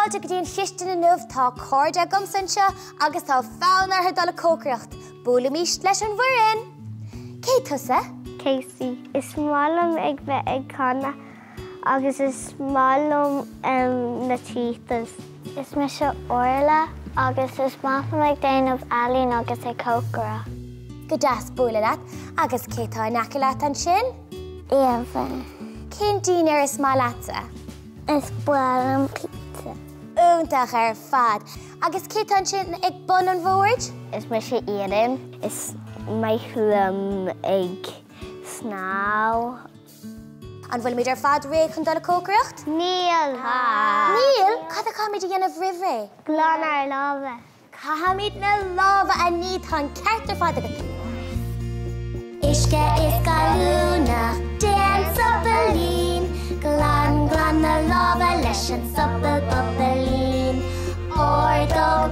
fáilte go dtíon chiiste na nuamh tá cóide gomsan seo agus tá fánar dul cócracht. Búla míist leis an bhuireann. Cé tusa? Casey. Is málam ag bheith ag canna agus is málam na títas. Is me se orla agus is máfam ag déanamh alín agus ag cócara. Go deas búla leat agus cé tá naci leat an sin? Évan. Cén dín ar is má leatsa? Is bualam pizza. Úntach ar fad. Agus cé tá an sin ag bun an bhóid? Is me se éan. Is maithlam ag snáw. An bhfuil míid ar fad ré chun dul cócracht? Níl. Níl? Cad a cáid a dhéanamh rihré? Glán ar lábha. Cahamid na lábha a ní tá ceart ar fad agat. Isce is galúna, déan sobalín, glán na lábha leis an sobal bobalín. Ordo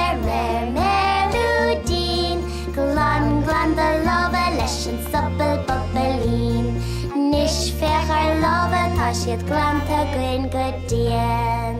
merúdín, glán na lábha leis an sobal bobalín. Nis fechar lábha tá siad glánta grin go déan.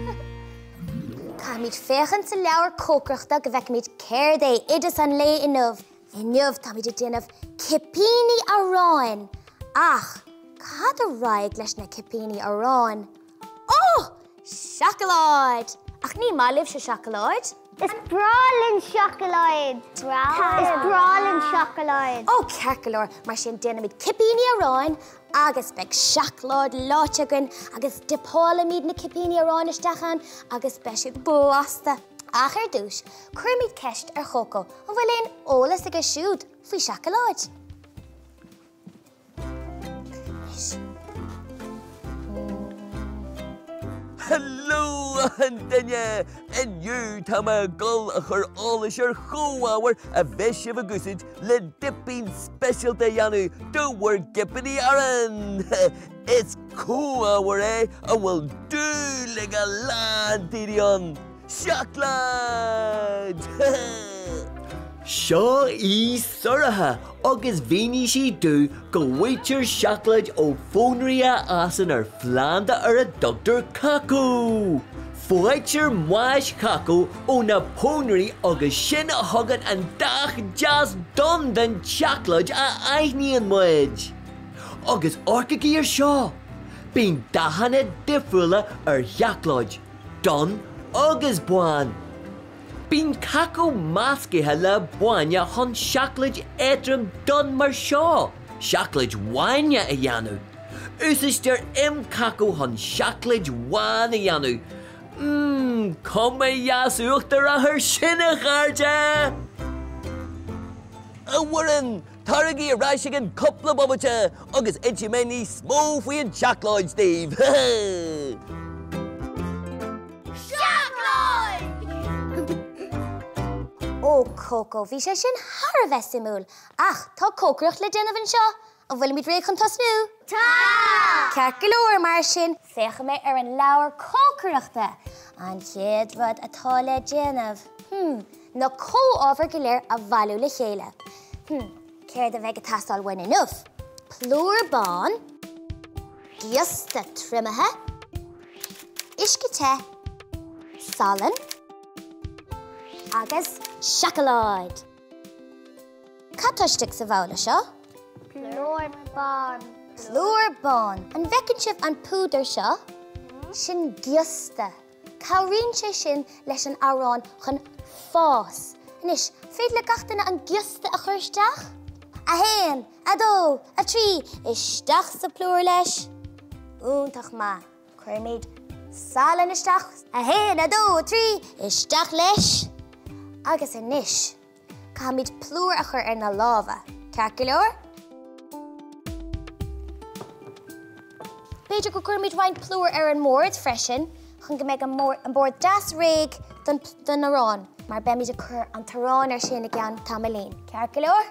Míid féchan sa leabhar cócreachta go bheith míid céir é idir san lé inmh. Inmh tá míid a déanamh cipíní aráin. Ach, cad a raig leis na cipíní aráin? Oh! SEACLÁID! Ach ní má libh se SEACLÁID? Is brálinn SEACLÁID. Is brálinn SEACLÁID. Ó, cearcalóir, mar sin déanamid cipíní aráin agus beag SEACLÁID láiteagan agus dipála míad na cipíní aráin istechan agus beisiad blasta. Ach ar dúis, chuir míad ceist ar chócó an bhfuil éon ólas ag siúd faoi SEACLÁID. Hello, Antonia! And you, Tama Gull, a chur alles your choawar, a veshiv a gusid, le dipping special te yanu, do work gippity aran. It's choawar, eh? And we'll do like a land tidion. SEACLÁID! Seo í soratha, agus bhíní si dú go bhfuiltear SEACLÁID ó fónraí asan ar phleanda ar a Dr. Cacu. Fáiltear máis Cacu ó na pónraí agus sin a thugad an dach jazz don den SEACLÁID a aithníonn muid. Agus orcaí ar seo, bíonn dahanna difriúla ar SEACLÁID, don agus buan. Bín Cacu máscathe le buaine chun SEACLÁID éadrom don mar seo. SEACLÁID bhaine a dhéanamh. Úsáistear Cacu chun SEACLÁID bhaine a dhéanamh. Cuma jaasúachtar a thir sinna chairde. A Warren, targaí a ráisigan coppla bobbate agus idte mé ní smó faoin SEACLÁID, Steve. Ó, Coco, bhí sé sin thar a bheith simúil. Ach, tá cócracht le déanamh an seo, an bhfuil míid réig chun tosnú. Tá! Cearcalóir mar sin, fécha mé ar an leabhar cócraachta. An chéad rud atá le déanamh. Na cóábhar go léir a bhailú le chéile. Céir de bheith go tasáil bhain inmh. Plúr bán, giasta trimethe, iscite, salan, agus SEACLÁID. Catuistic sa bhla seo? Plúr bán. Plúr bán. An bhecinn sibh an púdar seo? Sin giasta. Cabhríonn sé sin leis an arán chun fás. Anis, féad le gatainna an giasta a chuirteach? A héan, a dó, a trí, isteach sa plúr leis. Úntach má, chuir míad salan isteach. A héan, a dó, a trí, isteach leis. Agus inis, cá míid plúr a chur ar na lábha. Cearcalóir? Beidir go gur míid bhain plúr ar an mórt freisin, chun go méid an bór das réig don arán, mar be míid a chur an tarrán ar sin a gceann tamalín. Cearcalóir?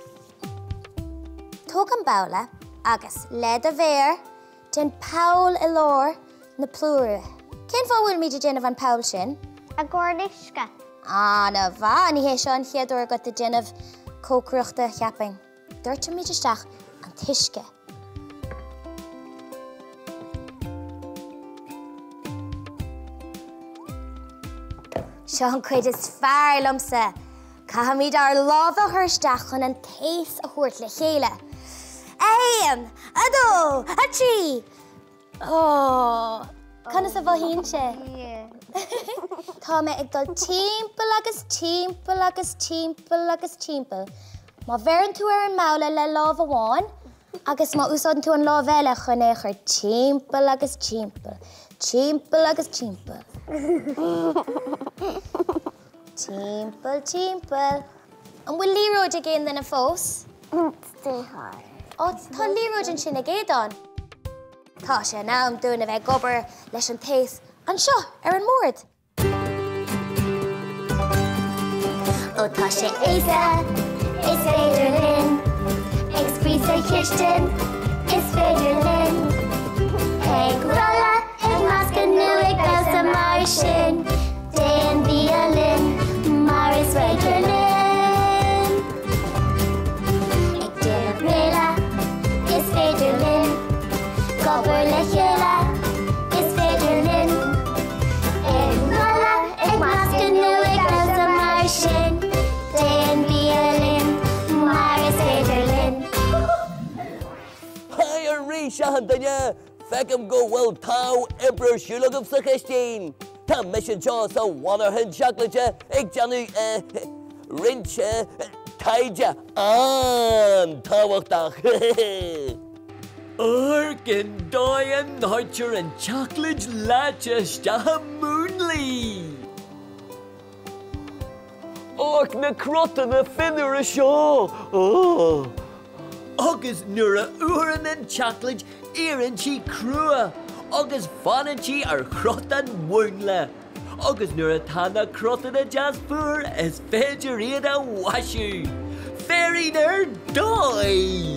Tóg an bála agus lead a bhéir den pawl i lár na plúre. Cén bhfuil míid a déanamh an pawl sin? A gcóirlisce. Na bha, ní hé seo an chéadúir go a déanamh cócraachta cheaping. Dúirte míid isteach an tuisce. Sean cuid is fearr lumsa. Cahamid ar lábha thuirsteach chun an taste a thuirt le chéile. Aim, a dó, a trí. Oh, conna sa bhahín sé? Tá me ag dul timpeall agus timpeall agus timpeall agus timpeall. Má bhearann tú ar an mála le lábh amháin, agus má úsáideann tú an lábh eile chun é chuir timpeall agus timpeall. Timpeall agus timpeall. Timpeall, timpeall. An bhfuil líróid a géan den a fós? Stay hard. Ó, tá líróid an sin a géadán. Tá sé ná am dúna bheith gobar leis an taste an seo ar an mórd. Ó, tá sé éasa, is féidir linn. Ag spríosa Kirsten, is féidir linn. Ag rolla, ag masca nu ag besa mar sin. Déan BIA LINN, mar is féidir linn. Ag déan a bréla, is féidir linn. Gobar le chéile, is féidir linn. Ag rolla, ag masca nu ag besa mar sin. Déan BIA LINN, mar is féidir linn. Hi, a rí sean daine. Fecam go bhfuil tá ibre siúlagam sa Christine. Tá mission seo sa bhhanarthain seaclaide ag deanú rint taide an táhachtach. Argan dóan náitir an chocolate láte staha múnlí. Arc na crota na finnar a seo. Agus nuair a uaran an chocolate éireann si crua. Agus fanan si ar chrotan múnla. Agus nuair atá na crota na jaspúr is féidir iad a wasú. Féirín ar dói.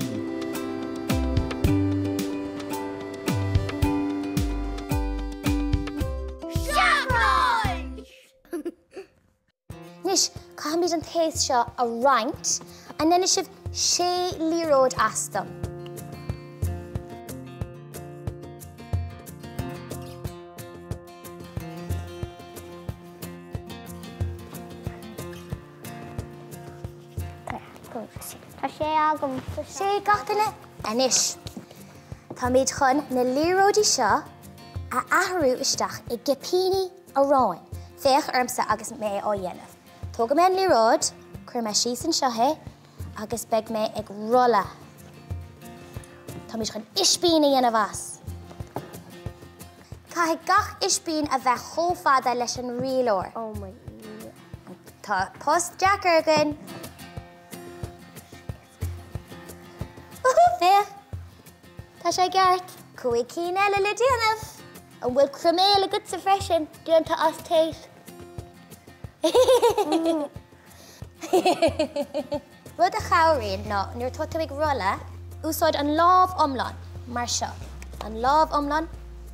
Nis, cahamid an taste seo a raint, an then is sé líróid astam. Tá sé agam. Sé gatainine anis. Tá méid chun na líróidí seo a ahrú isteach I gipíní a ráin, féach armsa agus mé ó dhéanamh. Tóga mé an líróid, chuir me síos an seothe, agus beag mé ag rolla. Tá méid chun ispín a dhéanamh as. Caithfidh gach ispín a bheith chomhfada leis an rialóir. Oh my. Tá post Jack again. Féach. Tá sé gceart. Cúig cín eile le déanamh. An bhfuil cruméil a gut sa freisin dúnta as téit. Rud a chairíonn ná nuair tuta ag rolla, úsáid an lámh omlan, mar seo. An lámh omlan.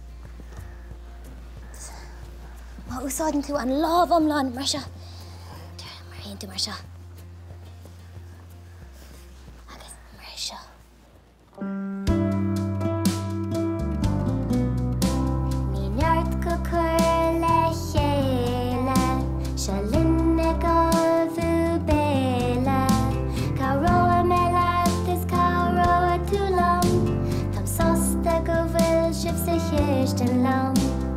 Má úsáideann tú an lámh omlan, mar seo. Mar aon tú mar seo. Agus mar seo. Ní neart go chuir le chéile, se linne go bhú béile. Cá roa me leachtas, cá roa tú lom, tam sosta go bhfuil sibh sa Kirsten lom.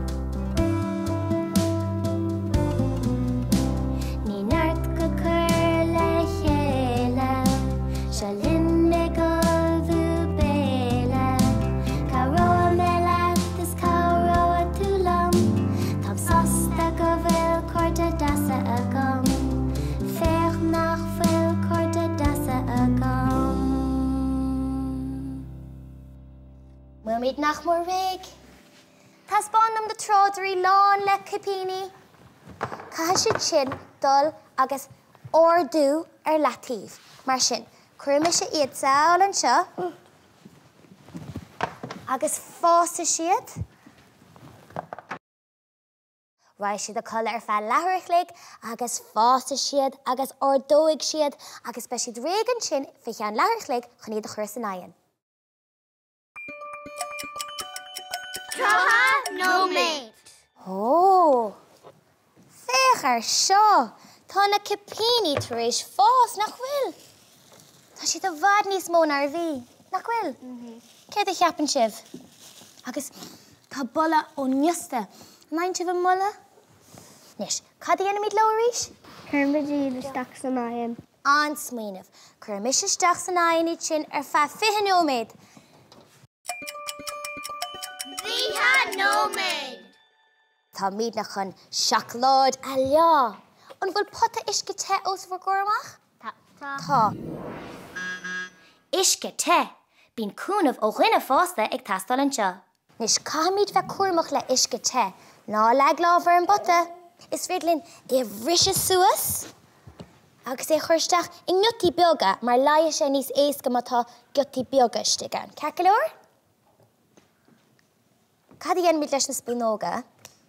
Ní neart go chuir le chéile, se linne go bhú béile. Cá roa me leachtas, cá roa tú lom, tam sosta go bhfuil cuairte dasa agam. Féach nach bhfuil cuairte dasa agam. Muil míad nach mór réig. Tá spánnam de trádarí lán le cipíní. Caithfidh siad sin dul agus ordú ar latíh. Mar sin, cuireann sé iad saoil an seo, agus fása siad. Rá siad a colla ar feadh leithreachlaigh, agus fása siad, agus ordóigh siad, agus be siad réig an sin fi cheann leithreachlaigh chun iad a chuir san aghaidh. Trocha no mate. Oh, féach Achar seo, tá na cipíní tar éis fós nach bhfuil. Tá si do bhd níos mó nar bhí, nach bhfuil? Céad a cheapan sibh. Agus tá bolla ó niusta. Nain sibh an mulla? Nis, cad a dhéanamid leabhar arís? Kermidí isteach san aon. An smaoinemh, chuir mis isteach san aon sin ar feadh 20 nóiméad. Bhíthe nóiméad. Tá míad na chun SEACLÁID a leá. An bhfuil potta isce te os bhar goramach? Tá. Isce te. Bín cúnamh ó dhuine fásta ag tastal an seo. Nis caimid bheith cuairmach le isce te. Ná le lábhar an botta. Is féidir linn bhrisise suas. Agus é chuirteach i ngniutí beaga mar laigh sé níos éasca má tá gniutí beaga isteán. Ceacail leor? Cad a dhéanamid leis na spinóga?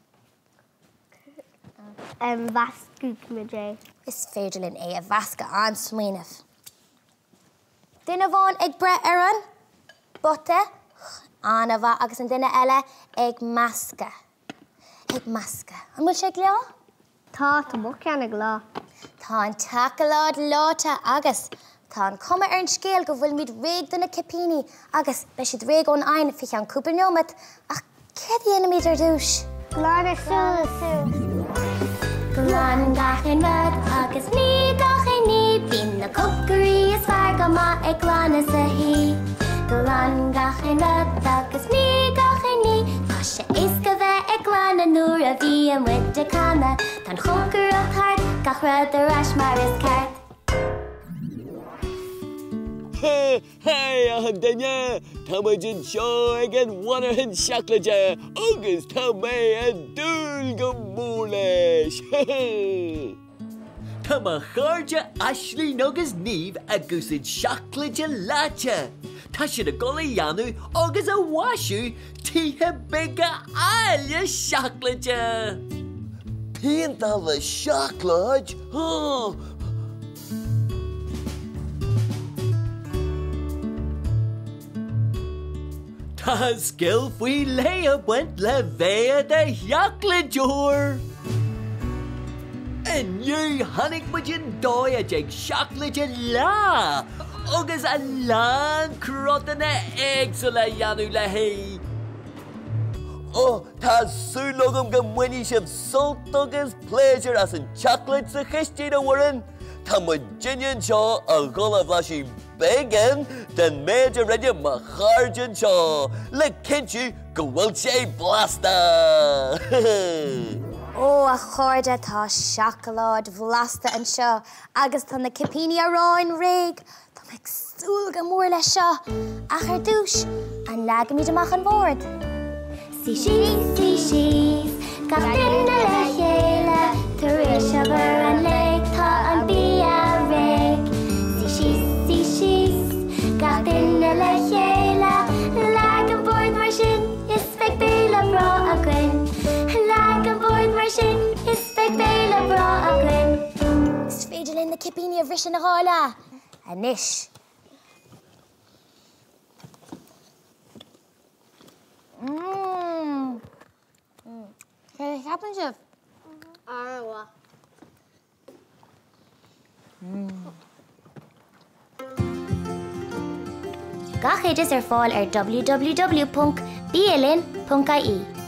Vascú cumidé. Is féidir linn é a bhasca an smaoinemh. Duine bháin ag bre ar an botta, anna bha agus an duine eile ag masca. Ag masca. An bhfuil sé ag leá? Tá mo ceanna glá. Tá an takealáid láta agus. Tá an cuma ar an scéal go bhfuil míad réig duna cipíní agus be siad réig ón ain fi an cúpa neomad ach céad dhéanamid ar dúis? Glán ar súla. Glán gachan rud agus ní gachan ní bín na cúcarí is fear go má ag glán is a hí. Glán gachan rud agus ní gachan ní tá sé éasca bheith ag glán na nuair a bhí an muid de canna tan chócar a thart gach rud ar ais mar is ceart. Hey, an daine, tá muid an seo ag an bhanar an seaclaide, agus tá mé an dúil go mór leis. Tá má cháirde Ashley agus Niamh agus an seaclaide láte. Tá siad a gola dheanú agus a bhaisiú tithe bega aile seaclaide. Pínta le seaclaid? Tá skill faoi léa buint le bhéad a seaclaideoir. Iniu tháinig muid an dóid ag seaclaide lá, agus a lán crotanna éagsúla dheanú le haí. Tá súlagam go muine sibh sult agus pléisiúr as an seaclaid sa chistí a bhfurin. Tá muid dinian seo a gula bhlaisí began den méidir réide má cháirdean seo le cinú go bhfuil sé blasta. Ó a cháirde tá seacláid blasta an seo agus tá na cipíní aráin réig tá ag súil go mór le seo ach ar dúis an legamíid amach an bhórd. Sí, gach duine le chéile tar éis a bhar an léig tá an BIA réig. Sí, gach duine le chéile leg an bhórd mar sin is feich béle bra a gcuin. Leg an bhórd mar sin is feich béle bra a gcuin. Is féidir linn na cipíní a bhrisin na hála. Anis. What happened, Jeff? Arwa. Gach éidir ar fáil ar www.bialinn.ie.